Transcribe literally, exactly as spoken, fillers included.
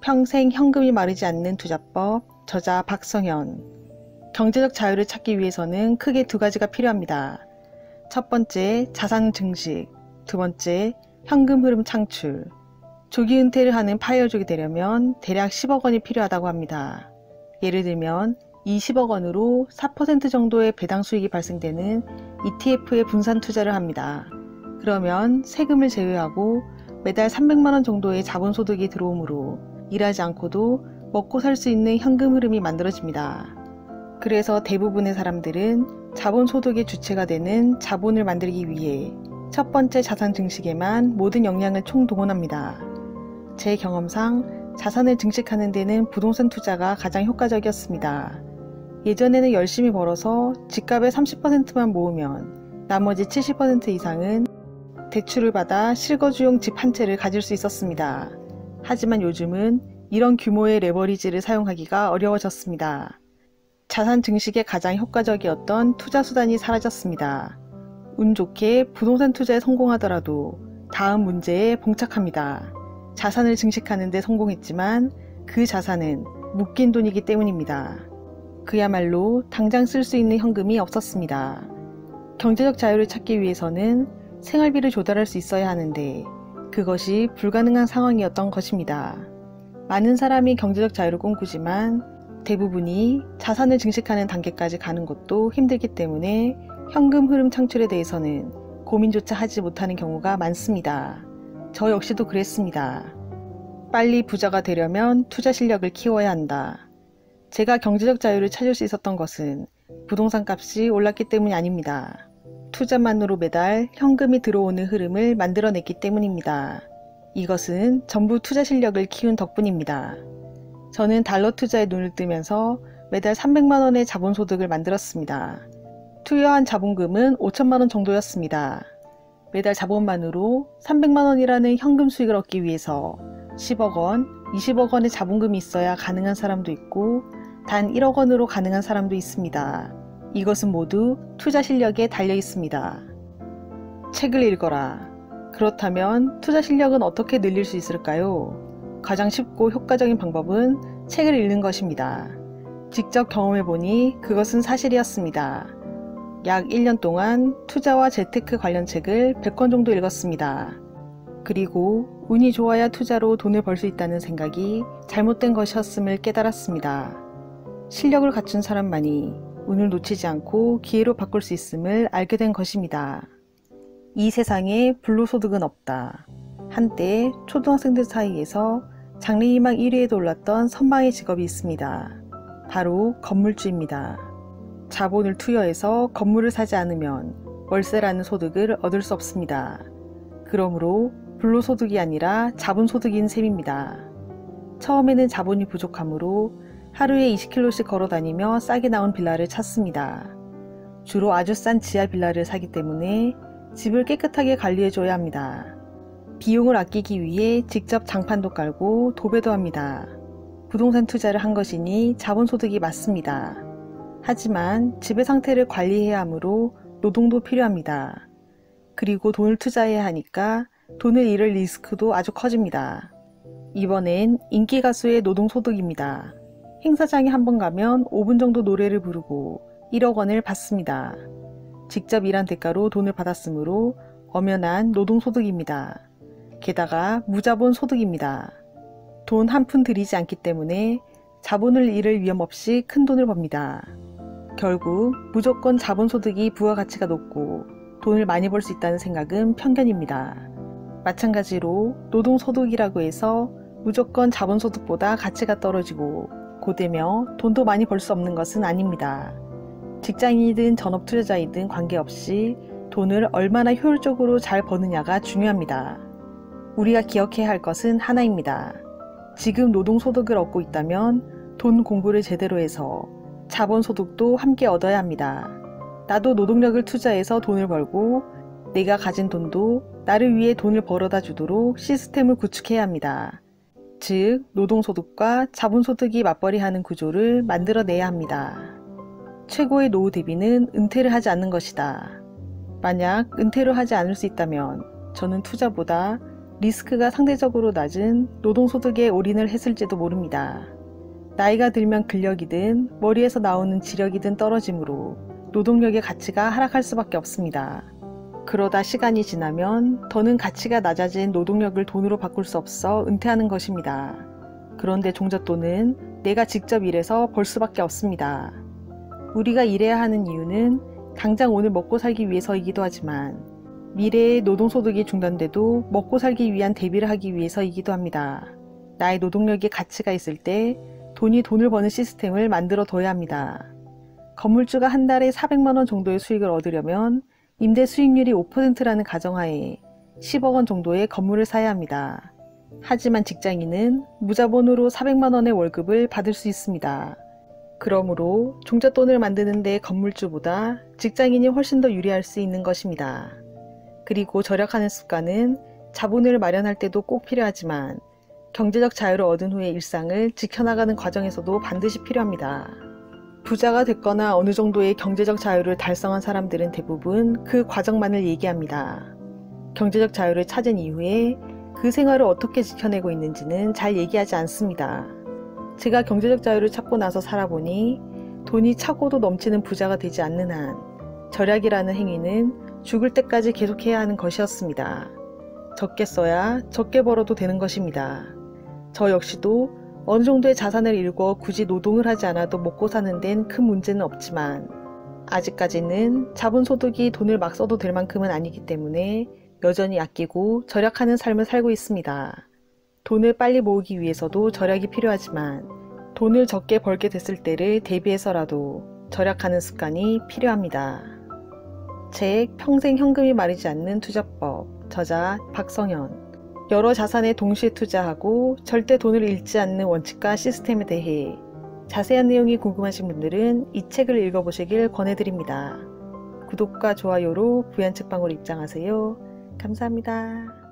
평생 현금이 마르지 않는 투자법, 저자 박성현. 경제적 자유를 찾기 위해서는 크게 두 가지가 필요합니다. 첫 번째, 자산 증식. 두 번째, 현금 흐름 창출. 조기 은퇴를 하는 파이어족이 되려면 대략 십억 원이 필요하다고 합니다. 예를 들면 이 십억 원으로 사 퍼센트 정도의 배당 수익이 발생되는 이티에프에 분산 투자를 합니다. 그러면 세금을 제외하고 매달 삼백만 원 정도의 자본소득이 들어오므로 일하지 않고도 먹고 살 수 있는 현금 흐름이 만들어집니다. 그래서 대부분의 사람들은 자본소득의 주체가 되는 자본을 만들기 위해 첫 번째 자산 증식에만 모든 역량을 총동원합니다. 제 경험상 자산을 증식하는 데는 부동산 투자가 가장 효과적이었습니다. 예전에는 열심히 벌어서 집값의 삼십 퍼센트만 모으면 나머지 칠십 퍼센트 이상은 대출을 받아 실거주용 집 한 채를 가질 수 있었습니다. 하지만 요즘은 이런 규모의 레버리지를 사용하기가 어려워졌습니다. 자산 증식에 가장 효과적이었던 투자 수단이 사라졌습니다. 운 좋게 부동산 투자에 성공하더라도 다음 문제에 봉착합니다. 자산을 증식하는 데 성공했지만 그 자산은 묶인 돈이기 때문입니다. 그야말로 당장 쓸 수 있는 현금이 없었습니다. 경제적 자유를 찾기 위해서는 생활비를 조달할 수 있어야 하는데 그것이 불가능한 상황이었던 것입니다. 많은 사람이 경제적 자유를 꿈꾸지만 대부분이 자산을 증식하는 단계까지 가는 것도 힘들기 때문에 현금 흐름 창출에 대해서는 고민조차 하지 못하는 경우가 많습니다. 저 역시도 그랬습니다. 빨리 부자가 되려면 투자 실력을 키워야 한다. 제가 경제적 자유를 찾을 수 있었던 것은 부동산 값이 올랐기 때문이 아닙니다. 투자만으로 매달 현금이 들어오는 흐름을 만들어냈기 때문입니다. 이것은 전부 투자 실력을 키운 덕분입니다. 저는 달러 투자에 눈을 뜨면서 매달 삼백만 원의 자본소득을 만들었습니다. 투여한 자본금은 오천만 원 정도였습니다. 매달 자본만으로 삼백만 원이라는 현금 수익을 얻기 위해서 십억 원, 이십억 원의 자본금이 있어야 가능한 사람도 있고 단 일억 원으로 가능한 사람도 있습니다. 이것은 모두 투자 실력에 달려 있습니다. 책을 읽어라. 그렇다면 투자 실력은 어떻게 늘릴 수 있을까요? 가장 쉽고 효과적인 방법은 책을 읽는 것입니다. 직접 경험해보니 그것은 사실이었습니다. 약 일 년 동안 투자와 재테크 관련 책을 백 권 정도 읽었습니다. 그리고 운이 좋아야 투자로 돈을 벌 수 있다는 생각이 잘못된 것이었음을 깨달았습니다. 실력을 갖춘 사람만이 운을 놓치지 않고 기회로 바꿀 수 있음을 알게 된 것입니다. 이 세상에 불로소득은 없다. 한때 초등학생들 사이에서 장래희망 일 위에도 올랐던 선망의 직업이 있습니다. 바로 건물주입니다. 자본을 투여해서 건물을 사지 않으면 월세라는 소득을 얻을 수 없습니다. 그러므로 불로소득이 아니라 자본소득인 셈입니다. 처음에는 자본이 부족하므로 하루에 이십 킬로미터씩 걸어 다니며 싸게 나온 빌라를 찾습니다. 주로 아주 싼 지하 빌라를 사기 때문에 집을 깨끗하게 관리해줘야 합니다. 비용을 아끼기 위해 직접 장판도 깔고 도배도 합니다. 부동산 투자를 한 것이니 자본소득이 맞습니다. 하지만 집의 상태를 관리해야 하므로 노동도 필요합니다. 그리고 돈을 투자해야 하니까 돈을 잃을 리스크도 아주 커집니다. 이번엔 인기 가수의 노동소득입니다. 행사장에 한번 가면 오 분 정도 노래를 부르고 일억 원을 받습니다. 직접 일한 대가로 돈을 받았으므로 엄연한 노동소득입니다. 게다가 무자본 소득입니다. 돈 한 푼 들이지 않기 때문에 자본을 잃을 위험 없이 큰 돈을 법니다. 결국 무조건 자본소득이 부가가치가 높고 돈을 많이 벌 수 있다는 생각은 편견입니다. 마찬가지로 노동소득이라고 해서 무조건 자본소득보다 가치가 떨어지고 고되며 돈도 많이 벌 수 없는 것은 아닙니다. 직장인이든 전업투자자이든 관계없이 돈을 얼마나 효율적으로 잘 버느냐가 중요합니다. 우리가 기억해야 할 것은 하나입니다. 지금 노동소득을 얻고 있다면 돈 공부를 제대로 해서 자본소득도 함께 얻어야 합니다. 나도 노동력을 투자해서 돈을 벌고 내가 가진 돈도 나를 위해 돈을 벌어다 주도록 시스템을 구축해야 합니다. 즉, 노동소득과 자본소득이 맞벌이하는 구조를 만들어내야 합니다. 최고의 노후 대비는 은퇴를 하지 않는 것이다. 만약 은퇴를 하지 않을 수 있다면 저는 투자보다 리스크가 상대적으로 낮은 노동소득에 올인을 했을지도 모릅니다. 나이가 들면 근력이든 머리에서 나오는 지력이든 떨어지므로 노동력의 가치가 하락할 수밖에 없습니다. 그러다 시간이 지나면 더는 가치가 낮아진 노동력을 돈으로 바꿀 수 없어 은퇴하는 것입니다. 그런데 종잣돈은 내가 직접 일해서 벌 수밖에 없습니다. 우리가 일해야 하는 이유는 당장 오늘 먹고 살기 위해서이기도 하지만 미래의 노동소득이 중단돼도 먹고 살기 위한 대비를 하기 위해서이기도 합니다. 나의 노동력에 가치가 있을 때 돈이 돈을 버는 시스템을 만들어 둬야 합니다. 건물주가 한 달에 사백만 원 정도의 수익을 얻으려면 임대 수익률이 오 퍼센트라는 가정하에 십억 원 정도의 건물을 사야 합니다. 하지만 직장인은 무자본으로 사백만 원의 월급을 받을 수 있습니다. 그러므로 종잣돈을 만드는 데 건물주보다 직장인이 훨씬 더 유리할 수 있는 것입니다. 그리고 절약하는 습관은 자본을 마련할 때도 꼭 필요하지만 경제적 자유를 얻은 후의 일상을 지켜나가는 과정에서도 반드시 필요합니다. 부자가 됐거나 어느 정도의 경제적 자유를 달성한 사람들은 대부분 그 과정만을 얘기합니다. 경제적 자유를 찾은 이후에 그 생활을 어떻게 지켜내고 있는지는 잘 얘기하지 않습니다. 제가 경제적 자유를 찾고 나서 살아보니 돈이 차고도 넘치는 부자가 되지 않는 한 절약이라는 행위는 죽을 때까지 계속해야 하는 것이었습니다. 적게 써야 적게 벌어도 되는 것입니다. 저 역시도 어느 정도의 자산을 일궈 굳이 노동을 하지 않아도 먹고 사는 데는 큰 문제는 없지만 아직까지는 자본소득이 돈을 막 써도 될 만큼은 아니기 때문에 여전히 아끼고 절약하는 삶을 살고 있습니다. 돈을 빨리 모으기 위해서도 절약이 필요하지만 돈을 적게 벌게 됐을 때를 대비해서라도 절약하는 습관이 필요합니다. 책 평생 현금이 마르지 않는 투자법, 저자 박성현. 여러 자산에 동시에 투자하고 절대 돈을 잃지 않는 원칙과 시스템에 대해 자세한 내용이 궁금하신 분들은 이 책을 읽어보시길 권해드립니다. 구독과 좋아요로 부얀책방으로 입장하세요. 감사합니다.